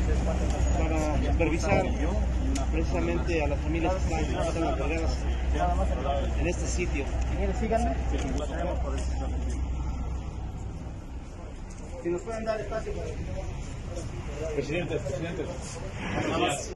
para supervisar precisamente a las familias que están albergadas en este sitio. Síganme. Si nos pueden dar espacio. Presidente.